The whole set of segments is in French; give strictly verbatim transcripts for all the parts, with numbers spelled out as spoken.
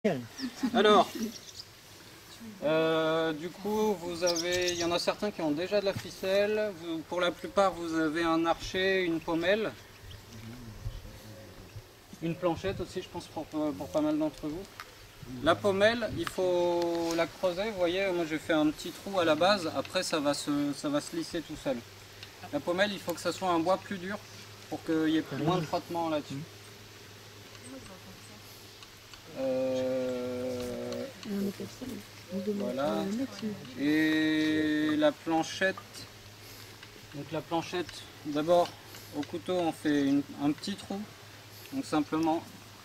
Alors, euh, du coup, vous avez, il y en a certains qui ont déjà de la ficelle. Vous, pour la plupart, vous avez un archet, une pommelle, une planchette aussi, je pense, pour, pour pas mal d'entre vous. La pommelle, il faut la creuser. Vous voyez, moi j'ai fait un petit trou à la base. Après, ça va se, ça va se lisser tout seul. La pommelle, il faut que ça soit un bois plus dur pour qu'il y ait moins de frottement là-dessus. Euh, voilà. Et la planchette, donc la planchette, d'abord au couteau on fait une, un petit trou, donc simplement,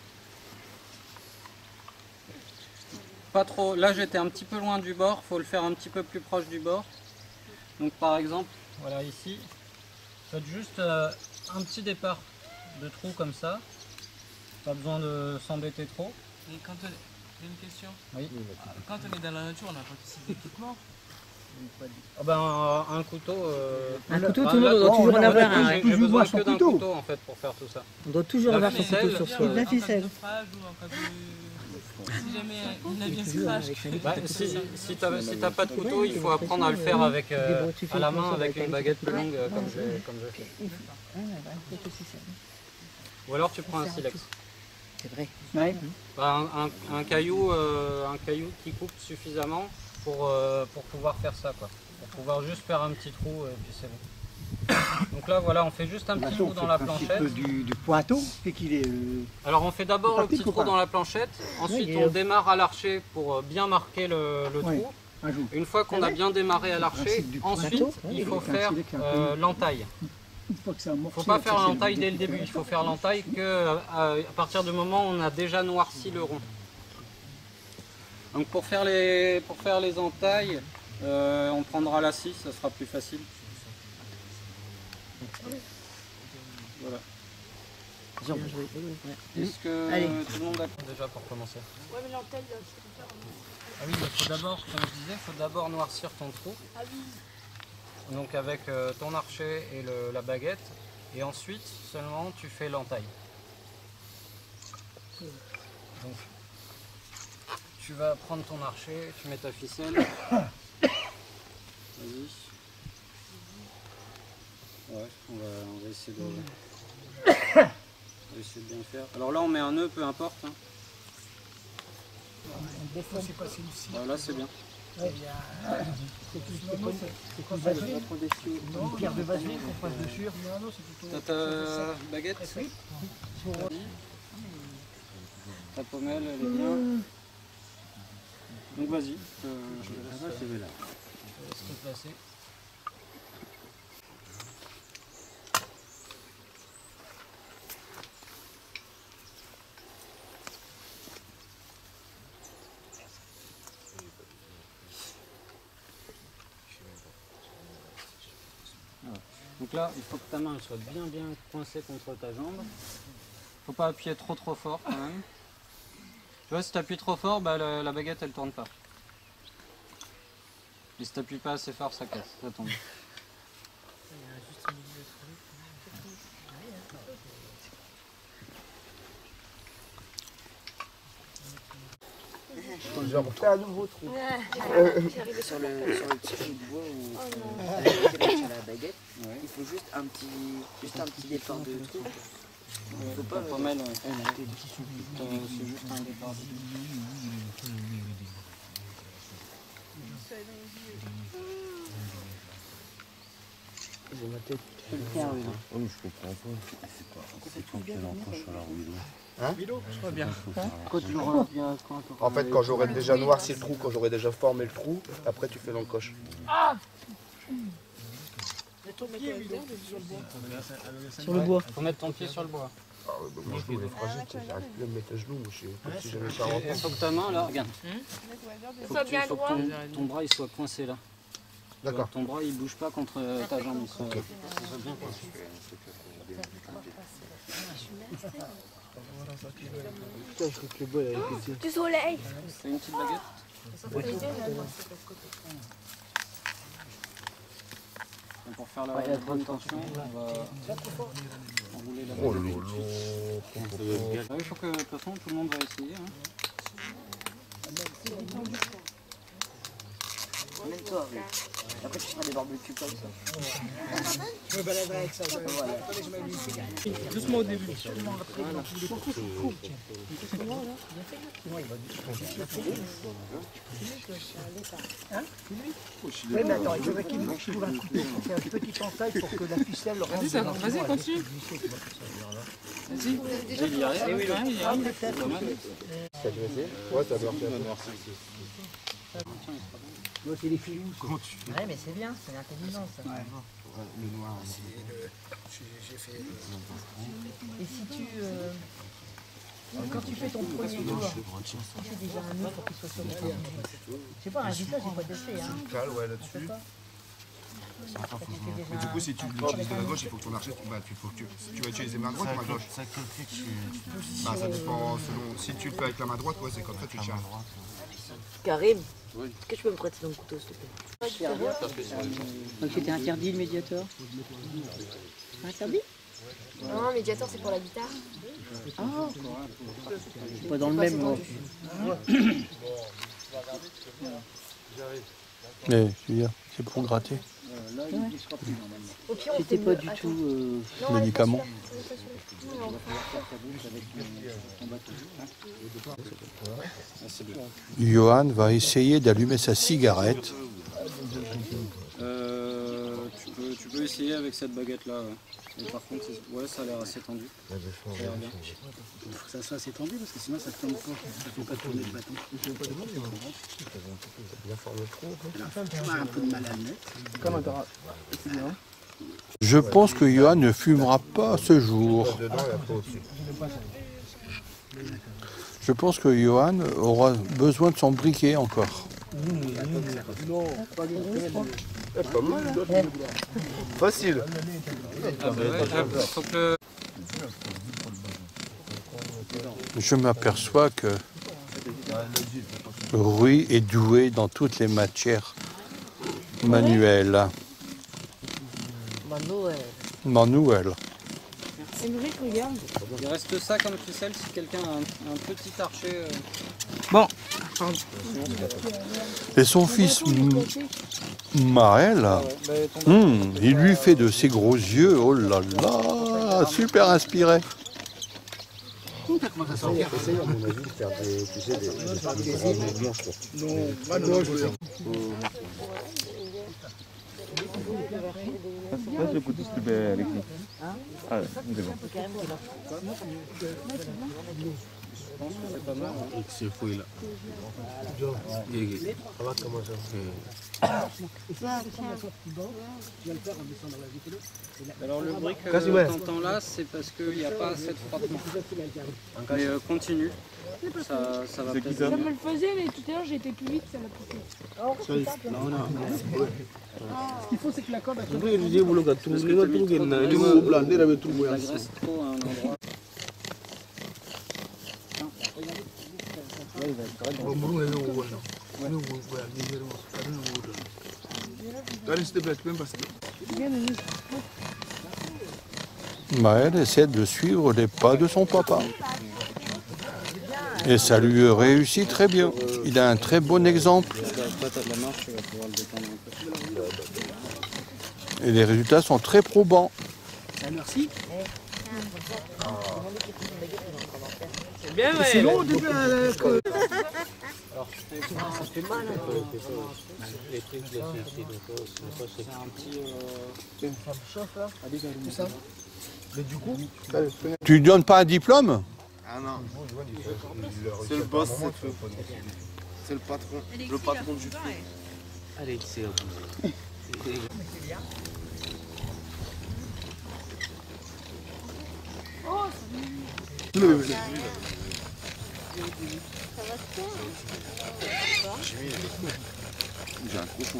pas trop, là j'étais un petit peu loin du bord, il faut le faire un petit peu plus proche du bord. Donc par exemple, voilà ici, faites juste euh, un petit départ de trou comme ça, pas besoin de s'embêter trop. Et quand on... J'ai une question. Oui. Quand on est dans la nature, on n'a pas tous ces équipements. Ah ben, un, un couteau. Euh... Un couteau, bah, tout le monde là, doit bon, toujours en là, avoir là, un. J'ai j'ai besoin que d'un couteau en fait pour faire tout ça. On doit toujours La avoir son ficelle, couteau sur soi. La ficelle. Si jamais il a bien se crache. Bah, si si tu n'as si pas de couteau, il faut apprendre à le faire avec, euh, à la main avec une baguette plus longue euh, comme j'ai comme j'ai fait. Ou alors tu prends un silex. C'est vrai. Ouais. Bah, un, un, un, caillou, euh, un caillou qui coupe suffisamment pour, euh, pour pouvoir faire ça, quoi. Pour pouvoir juste faire un petit trou et puis c'est bon. Donc là voilà, on fait juste un petit trou dans la planchette. Un petit peu du, du pointeau, puis qu'il est... Euh... Alors on fait d'abord le petit trou dans la planchette, ensuite oui, on démarre à l'archer pour bien marquer le, le oui. trou. Une fois qu'on a bien démarré à l'archer, ensuite il faut faire euh, l'entaille. Il ne faut pas faire l'entaille dès le début, il faut faire l'entaille qu'à à partir du moment où on a déjà noirci le rond. Donc pour faire les, pour faire les entailles, euh, on prendra la scie, ça sera plus facile. Voilà. Est-ce que Allez. tout le monde a déjà pour commencer? Ouais, mais l'antenne, là, Ah oui, il faut d'abord, comme je disais, il faut d'abord noircir ton trou. Ah oui. Donc avec euh, ton archet et le, la baguette, et ensuite seulement tu fais l'entaille. Donc tu vas prendre ton archet, tu mets ta ficelle. Vas-y. Ouais, on va, on va essayer de, on va essayer de bien le faire. Alors là on met un nœud, peu importe. Hein. Voilà, c'est bien. C'est une pierre de vasine qu'on passe dessus. T'as ta baguette? Ta pommelle, elle est bien. Donc vas-y, je te laisse te placer. Donc là, il faut que ta main soit bien bien coincée contre ta jambe. Faut pas appuyer trop trop fort quand même. Tu vois, si tu appuies trop fort, bah, la, la baguette elle tourne pas. Et si tu appuies pas assez fort, ça casse, ça tombe. Genre, on fait un nouveau trou. J'arrive sur le, sur le petit bout de bois où avec sur la baguette, Ouais. il faut juste un petit, juste un petit départ de trou. Il faut pas la pommelle, ouais. C'est juste un départ. J'ai ma tête. Je le prends, oui. Oh, mais je comprends pas. C'est pas. C'est quand qu'elle encroche à la rouleau. Hein? Très bien. Quand tu l'auras bien... En fait, quand j'aurai déjà noirci le trou, quand j'aurai déjà formé le trou, après tu fais l'encoche. Sur le bois. Faut mettre ton pied sur le bois. Ah ouais, bah, moi je me fragile, tu sais, j'arrive plus à me mettre à genoux, moi je suis comme si j'avais quarante Il ans. faut que ta main là, regarde. Faut Sois que, tu- bien faut que droit. ton, ton bras il soit coincé là. D'accord. Ton bras il bouge pas contre ta jambe, il soit, il soit bien coincé. Putain, je crois que le bois il a été... Du soleil. T'as une petite baguette? Et pour faire la, la bonne tension, on va enrouler la Oh baguette. lolo. Ah oui, il faut que de toute façon tout le monde va essayer. Hein. toi, oui. Après, tu feras des barbecues comme ça. Je me baladerai avec ça. Voilà. Attendez, je m'allume une cigarette. Doucement au début. Oui, mais attends, il faudrait qu'il me trouve un couteau. C'est un petit entaille pour que la ficelle rentre. Vas-y, ça va. Vas-y, continue. Vas-y. Il y a rien. Eh oui, il y a rien. Ça tu veux essayer? Ouais, ça doit faire. Moi, c'est les filous. Ouais, mais c'est bien, c'est intelligent ça. Le noir. J'ai fait. Et si tu. Euh, quand tu fais ton premier tour, tu fais déjà un nœud pour qu'il soit sur le terrain. Je sais pas, un résultat, j'ai pas testé. Hein. Cale, ouais, là-dessus. Mais Du coup, si tu l'utilises de la gauche, il faut que ton archer, bah, tu, faut que tu, si tu vas utiliser main droite ou main gauche. Bah, ça dépend selon. Si tu le fais avec la main droite, ouais, c'est comme ça, tu tiens. Karim, est-ce que tu peux me prêter ton couteau, s'il te plaît? Donc c'était interdit le médiator? Interdit? Non, le médiator c'est pour la guitare. Ah, c'est pas dans le même mot. Mais je veux dire, c'est pour gratter. Au pire, on C'était fait pas le- du attends. tout euh, Non, médicament. elle est pas sûre, elle est pas sûre. Non, on va faire. Johan va essayer d'allumer sa cigarette. Euh, tu, peux, tu peux essayer avec cette baguette là. Ouais. Et par contre, c'est- ouais, ça a l'air assez tendu. Ça a l'air bien. Il faut que ça soit assez tendu parce que sinon ça ne tourne pas. Ça ne fait pas tourner le bâton. On a un peu de mal à le mettre. Comme un garage. Je pense que Johan ne fumera pas ce jour. Dedans et après au-dessus. Je pense que Johan aura besoin de son briquet encore. Eh, pas mal. Facile. Ah, bah ouais, faut que... Je m'aperçois que Rui est doué dans toutes les matières manuelles. Manuel. Manuel. Émeric, regarde. Il reste ça comme ficelle si quelqu'un a un, un petit archer. euh, Bon. Et son fils M- Maël, hum, il lui fait de ses gros yeux, oh là là, super inspiré. Essaye à mon avis de faire des, tu sais, des, des, des, des mouvements, je crois. Non, pas de gauche. Laisse le couteau s'il te plaît, Alexis. Ah ouais, c'est bon. Je pense que c'est pas mal. Hein. C'est fouille là. Ça va comment ça? Alors le brick que tu entends là, c'est parce qu'il n'y a pas assez de frottement. Mais euh, continue, ça, ça va peut-être... Ça me le faisait, mais tout à l'heure j'ai été plus vite, ça l'a poussé. Non, non. Ce qu'il faut, c'est que la corde. La graisse trop à un endroit. Maël essaie de suivre les pas de son papa. Et ça lui réussit très bien. Il a un très bon exemple. Après t'as de la marche, tu vas pouvoir le détendre un peu. Et les résultats sont très probants. Merci. C'est bien, ouais. C'est long au début. euh, que- Ça fait mal. Les trucs de la suicide, c'est un petit... Euh... Ça me chauffe là. Tout ça. Mais du coup, Tu lui donnes pas un diplôme? Ah non. C'est le boss, c'est le patron. Le patron du feu. Allez, c'est J'ai un cochon.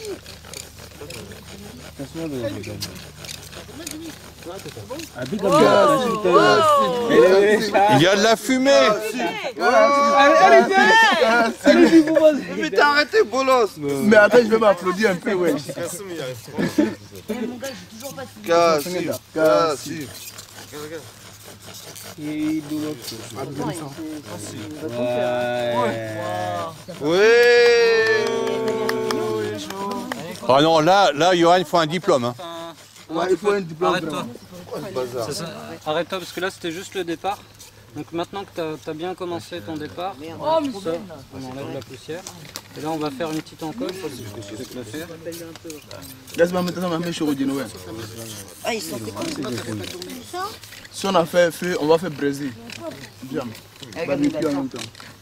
Il y a de la fumée. Mais t'as arrêté, bolos. mais attends, je vais m'applaudir un peu, ouais. Personne n'y arrive trop. Cassif, cassif. Ouais. Ouais. Ah non, là, là, Johan, il faut un diplôme. Hein. Ouais, il faut un diplôme. Arrête-toi. Arrête-toi, parce que là, c'était juste le départ. Donc maintenant que tu as bien commencé ton départ, oh, ça, on enlève la poussière. Et là, on va faire une petite encoche. Laisse-moi mettre ma main sur le dino. Ah, ils sont Si on a fait feu, on va faire Brésil. Bien. On va en même temps.